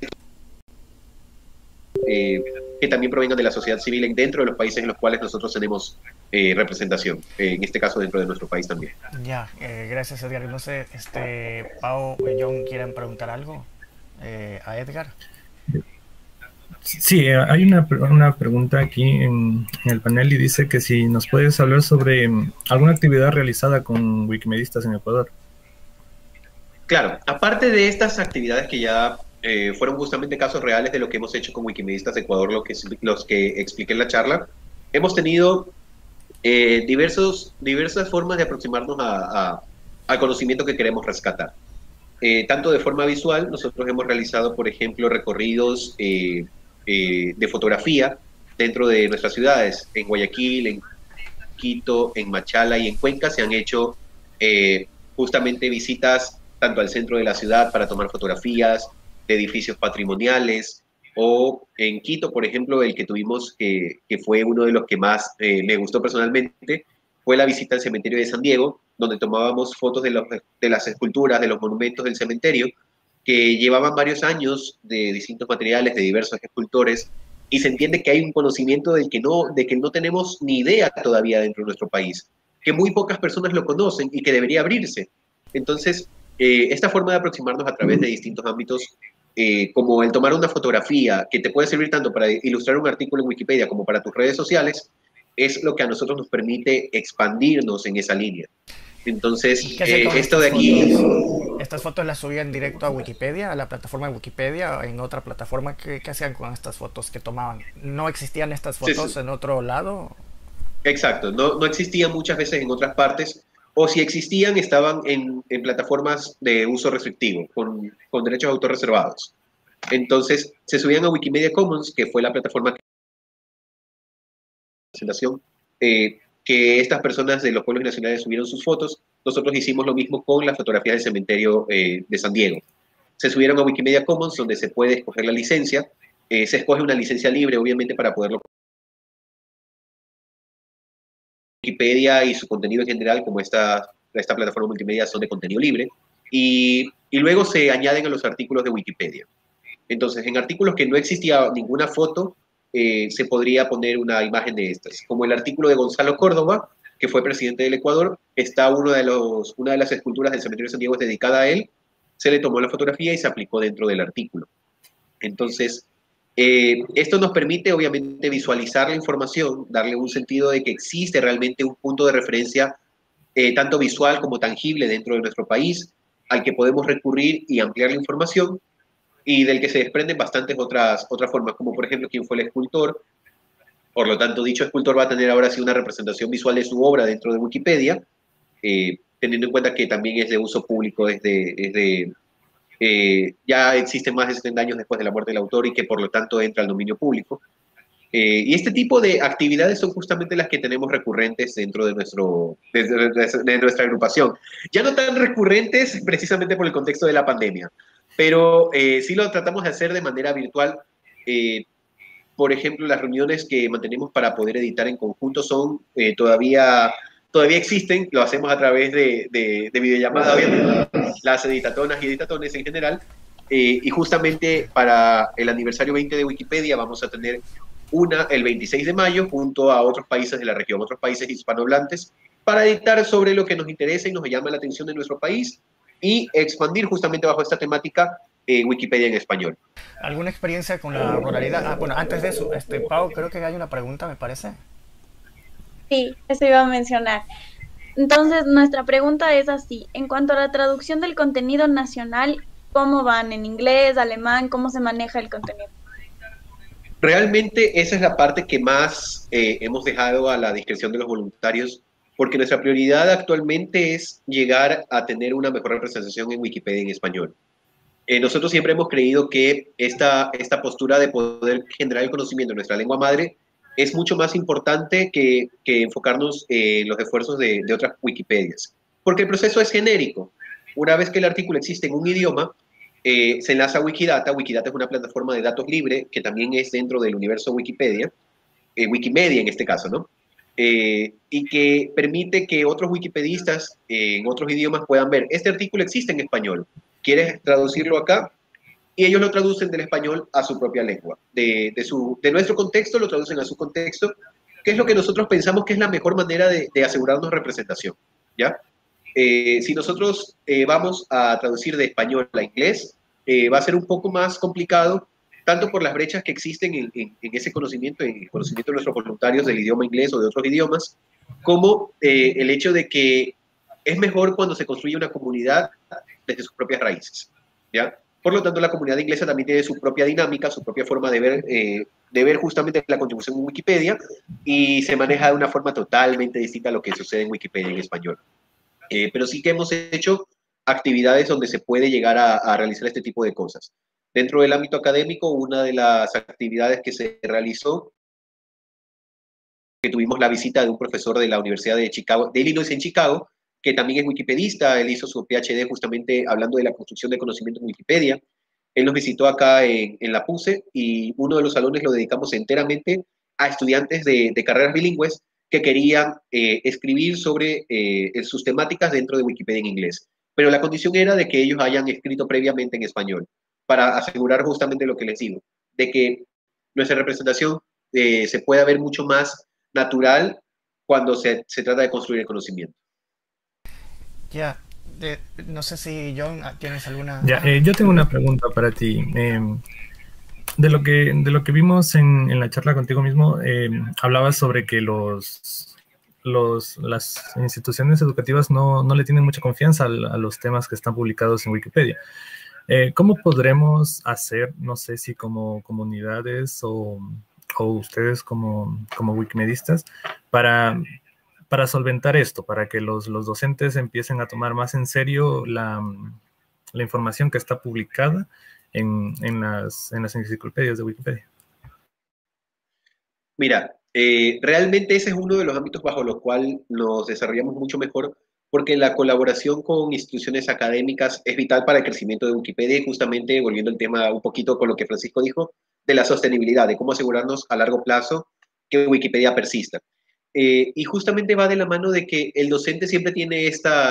que también provengan de la sociedad civil dentro de los países en los cuales nosotros tenemos representación, en este caso dentro de nuestro país también. Ya, gracias Edgar. No sé, Pau, John, ¿quieren preguntar algo a Edgar? Sí, hay una pregunta aquí en el panel y dice que si nos puedes hablar sobre alguna actividad realizada con wikimedistas en Ecuador. Claro, aparte de estas actividades que ya fueron justamente casos reales de lo que hemos hecho con Wikimedistas de Ecuador, los que expliqué en la charla, hemos tenido diversas formas de aproximarnos al conocimiento que queremos rescatar. Tanto de forma visual, nosotros hemos realizado, por ejemplo, recorridos de fotografía dentro de nuestras ciudades. En Guayaquil, en Quito, en Machala y en Cuenca se han hecho justamente visitas tanto al centro de la ciudad para tomar fotografías de edificios patrimoniales, o en Quito, por ejemplo, el que tuvimos, que fue uno de los que más me gustó personalmente, fue la visita al cementerio de San Diego, donde tomábamos fotos de las esculturas, de los monumentos del cementerio, que llevaban varios años de distintos materiales, de diversos escultores, y se entiende que hay un conocimiento de que no tenemos ni idea todavía dentro de nuestro país, que muy pocas personas lo conocen y que debería abrirse. Entonces, esta forma de aproximarnos a través de distintos ámbitos, como el tomar una fotografía que te puede servir tanto para ilustrar un artículo en Wikipedia como para tus redes sociales, es lo que a nosotros nos permite expandirnos en esa línea. Entonces, esto de aquí... ¿Estas fotos las subían directo a Wikipedia, a la plataforma de Wikipedia, o en otra plataforma? ¿Qué hacían con estas fotos que tomaban? ¿No existían estas fotos en otro lado? Exacto, no existían muchas veces en otras partes, o si existían, estaban en plataformas de uso restrictivo, con derechos de autor reservados. Entonces, se subían a Wikimedia Commons, que fue la plataforma presentación, que estas personas de los pueblos nacionales subieron sus fotos. Nosotros hicimos lo mismo con las fotografías del cementerio de San Diego. Se subieron a Wikimedia Commons, donde se puede escoger la licencia. Se escoge una licencia libre, obviamente, para poderlo... Wikipedia y su contenido en general, como esta plataforma multimedia, son de contenido libre. Y luego se añaden a los artículos de Wikipedia. Entonces, en artículos que no existía ninguna foto, se podría poner una imagen de estas. Como el artículo de Gonzalo Córdoba, que fue presidente del Ecuador, está una de las esculturas del cementerio de San Diego dedicada a él, se le tomó la fotografía y se aplicó dentro del artículo. Entonces, esto nos permite obviamente visualizar la información, darle un sentido de que existe realmente un punto de referencia tanto visual como tangible dentro de nuestro país, al que podemos recurrir y ampliar la información, y del que se desprenden bastantes otras formas, como por ejemplo quién fue el escultor. Por lo tanto, dicho escultor va a tener ahora sí una representación visual de su obra dentro de Wikipedia, teniendo en cuenta que también es de uso público ya existen más de 70 años después de la muerte del autor, y que por lo tanto entra al dominio público. Y este tipo de actividades son justamente las que tenemos recurrentes dentro de nuestra agrupación. Ya no tan recurrentes precisamente por el contexto de la pandemia, pero sí lo tratamos de hacer de manera virtual. Por ejemplo, las reuniones que mantenemos para poder editar en conjunto son todavía existen, lo hacemos a través de videollamada, obviamente, las editatonas y editatones en general, y justamente para el aniversario 20 de Wikipedia vamos a tener una el 26 de mayo junto a otros países de la región, otros países hispanohablantes, para editar sobre lo que nos interesa y nos llama la atención de nuestro país y expandir justamente bajo esta temática Wikipedia en español. ¿Alguna experiencia con la ruralidad? Ah, bueno, antes de eso, Pau, creo que hay una pregunta, me parece. Sí, eso iba a mencionar. Entonces, nuestra pregunta es así. En cuanto a la traducción del contenido nacional, ¿cómo van? ¿En inglés, alemán? ¿Cómo se maneja el contenido? Realmente esa es la parte que más hemos dejado a la discreción de los voluntarios, porque nuestra prioridad actualmente es llegar a tener una mejor representación en Wikipedia en español. Nosotros siempre hemos creído que esta postura de poder generar el conocimiento en nuestra lengua madre es mucho más importante que enfocarnos en los esfuerzos de otras Wikipedias, porque el proceso es genérico. Una vez que el artículo existe en un idioma, se enlaza a Wikidata. Wikidata es una plataforma de datos libre que también es dentro del universo Wikipedia, Wikimedia en este caso, ¿no? Y que permite que otros wikipedistas en otros idiomas puedan ver, este artículo existe en español, ¿quieres traducirlo acá? Y ellos lo traducen del español a su propia lengua. De nuestro contexto lo traducen a su contexto, que es lo que nosotros pensamos que es la mejor manera de asegurarnos representación, ¿ya? Si nosotros vamos a traducir de español a inglés, va a ser un poco más complicado, tanto por las brechas que existen en ese conocimiento, en el conocimiento de nuestros voluntarios del idioma inglés o de otros idiomas, como el hecho de que es mejor cuando se construye una comunidad desde sus propias raíces, ¿ya? Por lo tanto, la comunidad inglesa también tiene su propia dinámica, su propia forma de ver justamente la contribución en Wikipedia, y se maneja de una forma totalmente distinta a lo que sucede en Wikipedia en español. Pero sí que hemos hecho actividades donde se puede llegar a realizar este tipo de cosas. Dentro del ámbito académico, una de las actividades que se realizó, que tuvimos la visita de un profesor de la Universidad de Chicago, de Illinois en Chicago, que también es wikipedista. Él hizo su PhD justamente hablando de la construcción de conocimiento en Wikipedia. Él nos visitó acá en la PUCE, y uno de los salones lo dedicamos enteramente a estudiantes de carreras bilingües que querían escribir sobre sus temáticas dentro de Wikipedia en inglés. Pero la condición era de que ellos hayan escrito previamente en español, para asegurar justamente lo que les digo, de que nuestra representación se pueda ver mucho más natural cuando se trata de construir el conocimiento. Ya, no sé si John tienes alguna... Ya, yo tengo una pregunta para ti. De lo que vimos en la charla contigo mismo, hablabas sobre que las instituciones educativas no le tienen mucha confianza a los temas que están publicados en Wikipedia. ¿Cómo podremos hacer, no sé si como comunidades o ustedes como wikimedistas, para solventar esto, para que los docentes empiecen a tomar más en serio la información que está publicada en las enciclopedias de Wikipedia? Mira, realmente ese es uno de los ámbitos bajo los cuales nos desarrollamos mucho mejor, porque la colaboración con instituciones académicas es vital para el crecimiento de Wikipedia, y justamente volviendo al tema un poquito con lo que Francisco dijo, de la sostenibilidad, de cómo asegurarnos a largo plazo que Wikipedia persista. Y justamente va de la mano de que el docente siempre tiene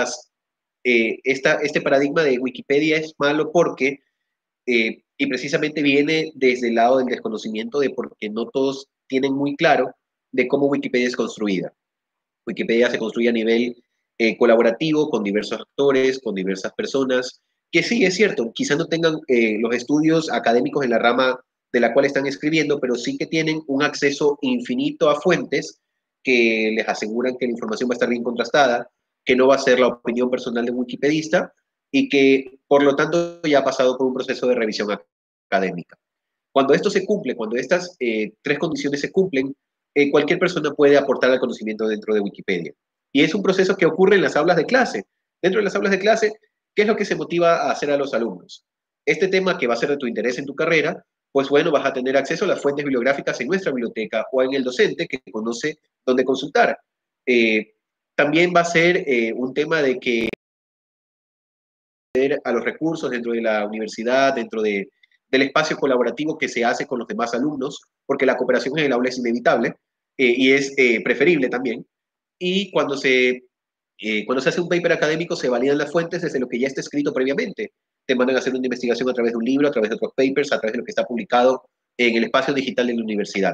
este paradigma de Wikipedia es malo porque, y precisamente viene desde el lado del desconocimiento, de porque no todos tienen muy claro de cómo Wikipedia es construida. Wikipedia se construye a nivel colaborativo, con diversos actores, con diversas personas, que sí, es cierto, quizás no tengan los estudios académicos en la rama de la cual están escribiendo, pero sí que tienen un acceso infinito a fuentes que les aseguran que la información va a estar bien contrastada, que no va a ser la opinión personal de un wikipedista, y que, por lo tanto, ya ha pasado por un proceso de revisión académica. Cuando esto se cumple, cuando estas tres condiciones se cumplen, cualquier persona puede aportar al conocimiento dentro de Wikipedia. Y es un proceso que ocurre en las aulas de clase. Dentro de las aulas de clase, ¿qué es lo que se motiva a hacer a los alumnos? Este tema que va a ser de tu interés en tu carrera, pues bueno, vas a tener acceso a las fuentes bibliográficas en nuestra biblioteca o en el docente que conoce dónde consultar. También va a ser un tema de que a los recursos dentro de la universidad, dentro del espacio colaborativo que se hace con los demás alumnos, porque la cooperación en el aula es inevitable y es preferible también. Y cuando se hace un paper académico, se validan las fuentes desde lo que ya está escrito previamente. Te mandan a hacer una investigación a través de un libro, a través de otros papers, a través de lo que está publicado en el espacio digital de la universidad.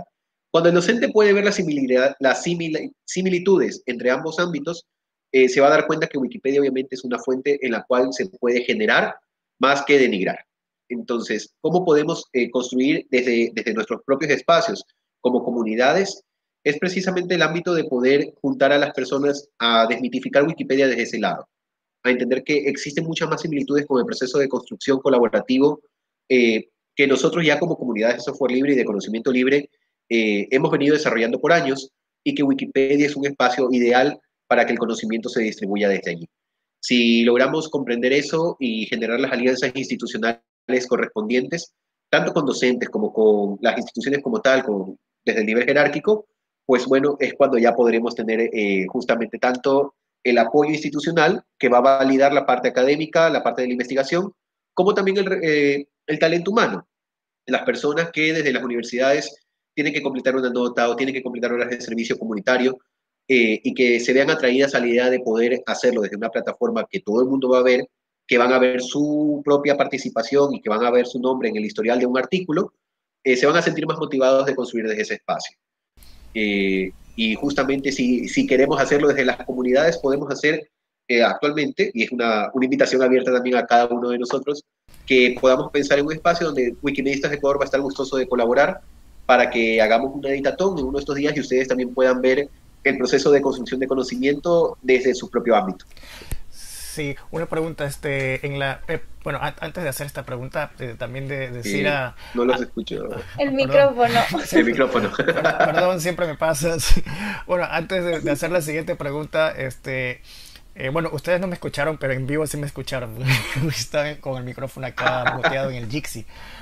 Cuando el docente puede ver las similitudes entre ambos ámbitos, se va a dar cuenta que Wikipedia obviamente es una fuente en la cual se puede generar más que denigrar. Entonces, ¿cómo podemos construir desde nuestros propios espacios como comunidades? Es precisamente el ámbito de poder juntar a las personas a desmitificar Wikipedia desde ese lado, a entender que existen muchas más similitudes con el proceso de construcción colaborativo que nosotros ya como comunidades de software libre y de conocimiento libre hemos venido desarrollando por años, y que Wikipedia es un espacio ideal para que el conocimiento se distribuya desde allí. Si logramos comprender eso y generar las alianzas institucionales correspondientes, tanto con docentes como con las instituciones como tal, desde el nivel jerárquico, pues bueno, es cuando ya podremos tener justamente tanto el apoyo institucional, que va a validar la parte académica, la parte de la investigación, como también el talento humano, las personas que desde las universidades tienen que completar una nota o tienen que completar horas de servicio comunitario, y que se vean atraídas a la idea de poder hacerlo desde una plataforma que todo el mundo va a ver, que van a ver su propia participación y que van a ver su nombre en el historial de un artículo, se van a sentir más motivados de construir desde ese espacio. Y justamente si queremos hacerlo desde las comunidades, podemos hacer actualmente, y es una invitación abierta también a cada uno de nosotros, que podamos pensar en un espacio donde Wikimedistas de Ecuador va a estar gustoso de colaborar para que hagamos un editatón en uno de estos días y ustedes también puedan ver el proceso de construcción de conocimiento desde su propio ámbito. Sí, una pregunta, bueno, antes de hacer esta pregunta, también de decir no los escucho. El micrófono. El micrófono. Perdón, siempre me pasa. Bueno, antes de hacer la siguiente pregunta, bueno, ustedes no me escucharon, pero en vivo sí me escucharon. Estaba con el micrófono acá muteado en el Jitsi.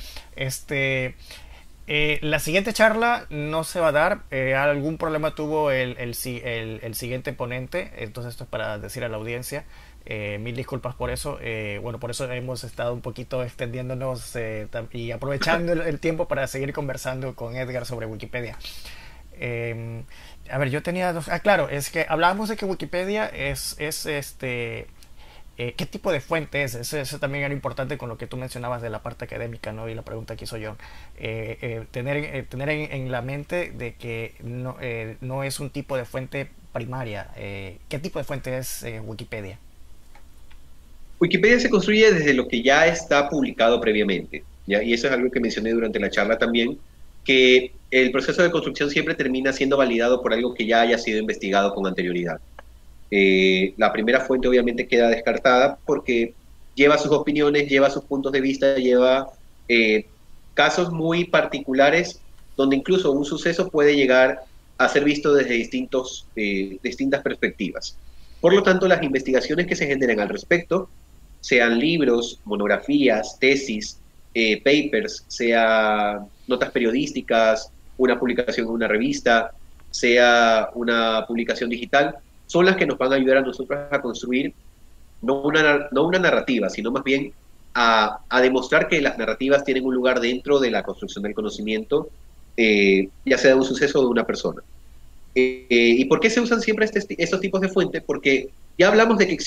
La siguiente charla no se va a dar. Algún problema tuvo el siguiente ponente. Entonces esto es para decir a la audiencia. Mil disculpas por eso. Bueno, por eso hemos estado un poquito extendiéndonos y aprovechando el tiempo para seguir conversando con Edgar sobre Wikipedia. A ver, yo tenía dos... claro, es que hablábamos de que Wikipedia es ¿qué tipo de fuente es? Eso también era importante con lo que tú mencionabas de la parte académica, ¿no? Y la pregunta que hizo John. Tener en la mente de que no es un tipo de fuente primaria. ¿Qué tipo de fuente es Wikipedia? Wikipedia se construye desde lo que ya está publicado previamente, ¿ya? Y eso es algo que mencioné durante la charla también, que el proceso de construcción siempre termina siendo validado por algo que ya haya sido investigado con anterioridad. La primera fuente obviamente queda descartada porque lleva sus opiniones, lleva sus puntos de vista, lleva casos muy particulares donde incluso un suceso puede llegar a ser visto desde distintas perspectivas. Por lo tanto, las investigaciones que se generen al respecto, sean libros, monografías, tesis, papers, sea notas periodísticas, una publicación en una revista, sea una publicación digital, son las que nos van a ayudar a nosotros a construir no una narrativa, sino más bien a demostrar que las narrativas tienen un lugar dentro de la construcción del conocimiento, ya sea de un suceso o de una persona. ¿Y por qué se usan siempre estos tipos de fuentes? Porque ya hablamos de que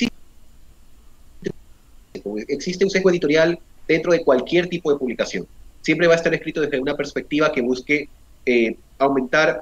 existe un sesgo editorial dentro de cualquier tipo de publicación. Siempre va a estar escrito desde una perspectiva que busque aumentar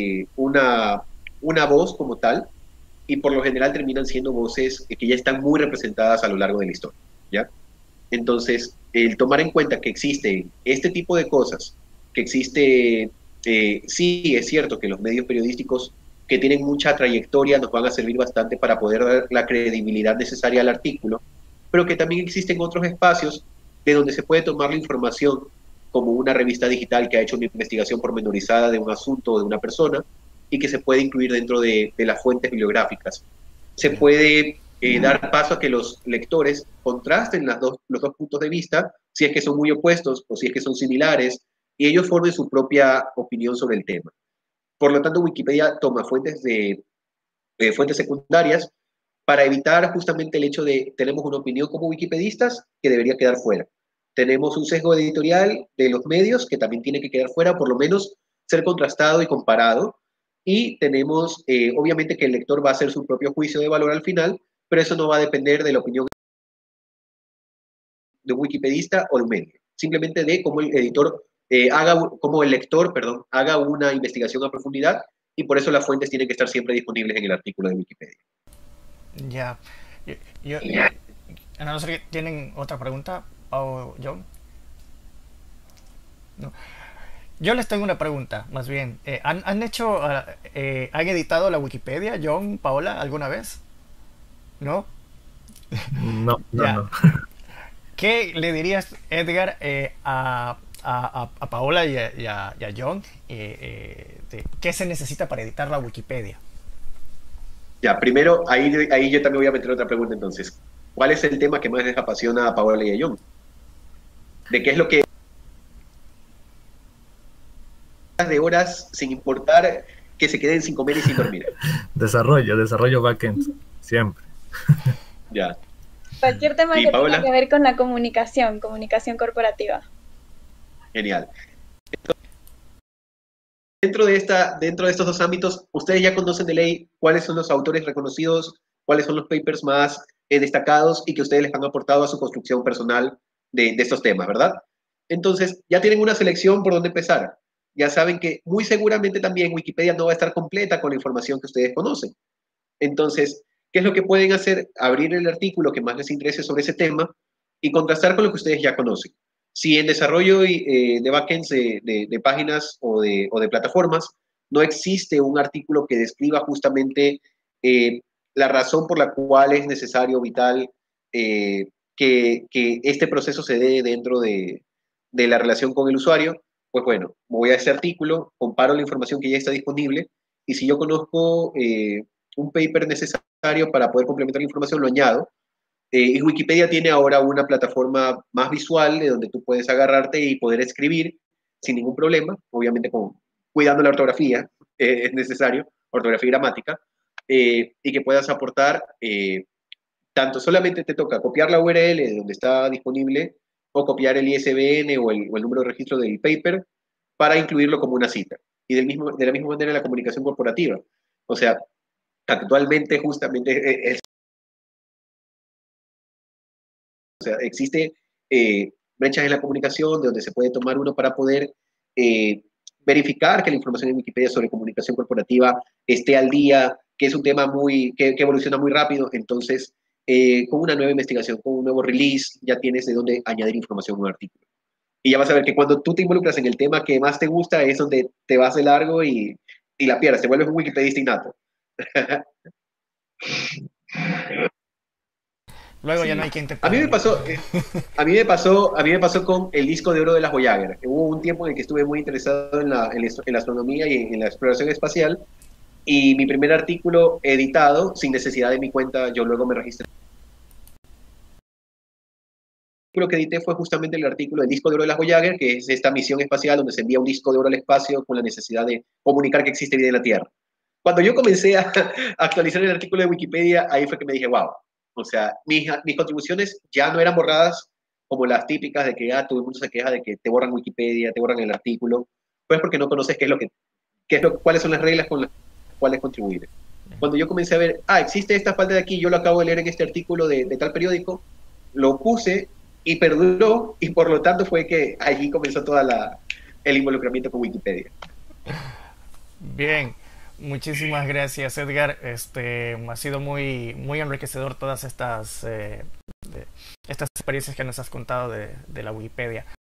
una voz como tal, y por lo general terminan siendo voces que ya están muy representadas a lo largo de la historia, ¿ya? Entonces, el tomar en cuenta que existe este tipo de cosas, que existe, sí, es cierto que los medios periodísticos que tienen mucha trayectoria nos van a servir bastante para poder dar la credibilidad necesaria al artículo, pero que también existen otros espacios de donde se puede tomar la información, como una revista digital que ha hecho una investigación pormenorizada de un asunto o de una persona, y que se puede incluir dentro de las fuentes bibliográficas. Se puede dar paso a que los lectores contrasten los dos puntos de vista, si es que son muy opuestos o si es que son similares, y ellos formen su propia opinión sobre el tema. Por lo tanto, Wikipedia toma fuentes secundarias para evitar justamente el hecho de tenemos una opinión como wikipedistas que debería quedar fuera. Tenemos un sesgo editorial de los medios que también tiene que quedar fuera, por lo menos ser contrastado y comparado. Y tenemos, obviamente, que el lector va a hacer su propio juicio de valor al final, pero eso no va a depender de la opinión de un wikipedista o de un medio, simplemente de cómo el editor como el lector, perdón, haga una investigación a profundidad, y por eso las fuentes tienen que estar siempre disponibles en el artículo de Wikipedia. Ya. A no ser que tienen otra pregunta, o John. No. Yo les tengo una pregunta, más bien. ¿Han editado la Wikipedia, John, Paola, alguna vez? ¿No? No, Ya. no. ¿Qué le dirías, Edgar, a Paola y a John? ¿Qué se necesita para editar la Wikipedia? Ya, primero, ahí yo también voy a meter otra pregunta entonces. ¿Cuál es el tema que más les apasiona a Paola y a John? ¿De qué es lo que de horas sin importar que se queden sin comer y sin dormir? Desarrollo backend, siempre. Ya. Cualquier tema Sí, que Paola. tenga que ver con la comunicación corporativa. Genial. Dentro de estos dos ámbitos, ustedes ya conocen de ley cuáles son los autores reconocidos, cuáles son los papers más destacados y que ustedes les han aportado a su construcción personal de estos temas, ¿verdad? Entonces, ya tienen una selección por dónde empezar. Ya saben que muy seguramente también Wikipedia no va a estar completa con la información que ustedes conocen. Entonces, ¿qué es lo que pueden hacer? Abrir el artículo que más les interese sobre ese tema y contrastar con lo que ustedes ya conocen. Si en desarrollo de backends de páginas o de plataformas no existe un artículo que describa justamente la razón por la cual es necesario, vital, que este proceso se dé dentro de la relación con el usuario, pues bueno, voy a ese artículo, comparo la información que ya está disponible, y si yo conozco un paper necesario para poder complementar la información, lo añado. Y Wikipedia tiene ahora una plataforma más visual de donde tú puedes agarrarte y poder escribir sin ningún problema, obviamente cuidando la ortografía, es necesario, ortografía y gramática, y que puedas aportar, tanto solamente te toca copiar la URL de donde está disponible o copiar el ISBN o el número de registro del paper para incluirlo como una cita. Y de la misma manera la comunicación corporativa. O sea, actualmente justamente o sea, existe brechas en la comunicación de donde se puede tomar uno para poder verificar que la información en Wikipedia sobre comunicación corporativa esté al día, que es un tema que evoluciona muy rápido. Entonces, con una nueva investigación, con un nuevo release, ya tienes de dónde añadir información a un artículo. Y ya vas a ver que cuando tú te involucras en el tema que más te gusta es donde te vas de largo y la pierdes, te vuelves un wikipedista innato. Luego Sí. ya no hay quien te A mí me pare. pasó con el disco de oro de las Voyager. Hubo un tiempo en el que estuve muy interesado en la astronomía y en la exploración espacial, y mi primer artículo editado, sin necesidad de mi cuenta, yo luego me registré. El artículo que edité fue justamente el artículo del disco de oro de las Voyager, que es esta misión espacial donde se envía un disco de oro al espacio con la necesidad de comunicar que existe vida en la Tierra. Cuando yo comencé a actualizar el artículo de Wikipedia, ahí fue que me dije, wow, o sea, mis contribuciones ya no eran borradas como las típicas de que todo el mundo se queja de que te borran Wikipedia, te borran el artículo, pues porque no conoces cuáles son las reglas con las cuales contribuir. Cuando yo comencé a ver, existe esta falta de aquí, yo lo acabo de leer en este artículo de tal periódico, lo puse y perduró, y por lo tanto fue que allí comenzó el involucramiento con Wikipedia. Bien, muchísimas gracias, Edgar. Ha sido muy, muy enriquecedor todas estas experiencias que nos has contado de la Wikipedia.